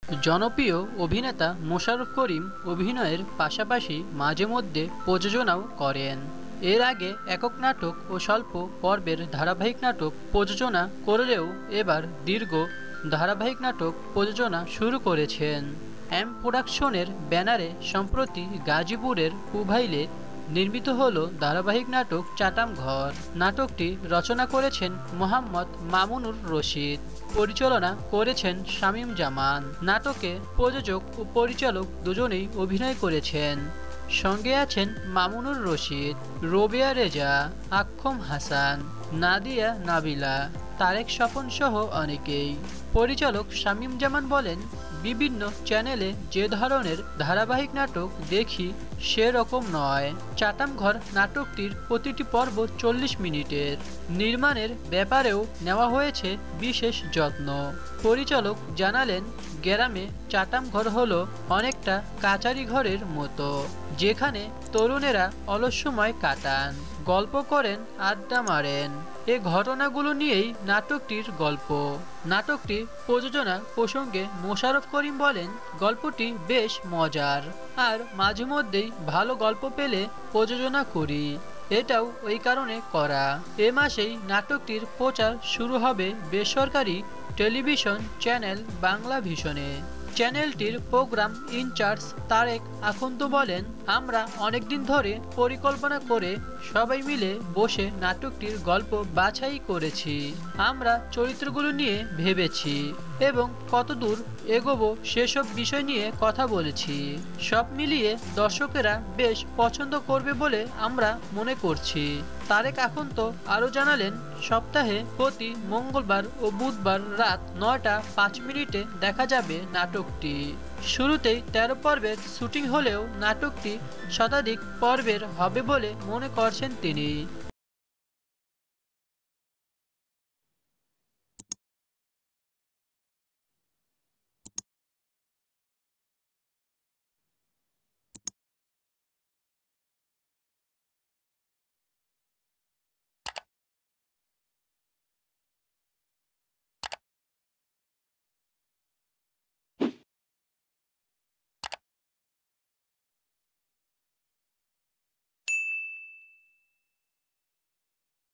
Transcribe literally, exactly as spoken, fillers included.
জনপ্রিয় অভিনেতা মোশাররফ করিম অভিনয়ের পাশাপাশি মাঝে মধ্যে প্রযোজনাও করেন। এর আগে একক নাটক ও স্বল্প পর্বের ধারাবাহিক নাটক প্রযোজনা করলেও এবার দীর্ঘ ধারাবাহিক নাটক প্রযোজনা শুরু করেছেন। এম প্রোডাকশনের ব্যানারে সম্প্রতি গাজীপুরের পুভাইলে নির্মিত হল ধারাবাহিক নাটক চাটাম ঘর। নাটকটি রচনা করেছেন মোহাম্মদ মামুনুর রশিদ, পরিচালনা করেছেন শামীম জামান। নাটকে প্রযোজক ও পরিচালক দুজনেই অভিনয় করেছেন। সঙ্গে আছেন মামুনুর রশিদ, রোবেয়া রেজা, আক্ষম হাসান, নাদিয়া নাবিলা, তারেক স্বপন সহ অনেকেই। পরিচালক শামীম জামান বলেন, বিভিন্ন চ্যানেলে যে ধরনের ধারাবাহিক নাটক দেখি সেরকম নয়। চাটাম ঘর নাটকটির প্রতিটি পর্ব চল্লিশ মিনিটের। নির্মাণের ব্যাপারেও নেওয়া হয়েছে বিশেষ যত্ন। পরিচালক জানালেন, গ্রামে চাটাম ঘর হলো অনেকটা কাচারি ঘরের মতো, যেখানে তরুণেরা অলস সময় কাটান, গল্প করেন, আড্ডা মারেন। এ ঘটনাগুলো নিয়েই নাটকটির গল্প। নাটকটি প্রযোজনা প্রসঙ্গে মোশাররফ করিম বলেন, গল্পটি বেশ মজার, আর মাঝে মধ্যেই ভালো গল্প পেলে প্রযোজনা করি। এটাও ওই কারণে করা। এ মাসেই নাটকটির প্রচার শুরু হবে বেসরকারি টেলিভিশন চ্যানেল বাংলা ভিশনে। চ্যানেলটির প্রোগ্রাম ইনচার্জ তারেক আখন্দ বলেন, আমরা অনেকদিন ধরে পরিকল্পনা করে সবাই মিলে বসে নাটকটির গল্প বাছাই করেছি। আমরা চরিত্রগুলো নিয়ে ভেবেছি এবং কতদূর এগোবো সেসব বিষয় নিয়ে কথা বলেছি। সব মিলিয়ে দর্শকেরা বেশ পছন্দ করবে বলে আমরা মনে করছি। তারেক আখন্দ আরও জানালেন, সপ্তাহে প্রতি মঙ্গলবার ও বুধবার রাত নয়টা পাঁচ মিনিটে দেখা যাবে নাটকটি। শুরুতেই তেরো পর্বের শুটিং হলেও নাটকটি শতাধিক পর্বের হবে বলে মনে করছেন তিনি।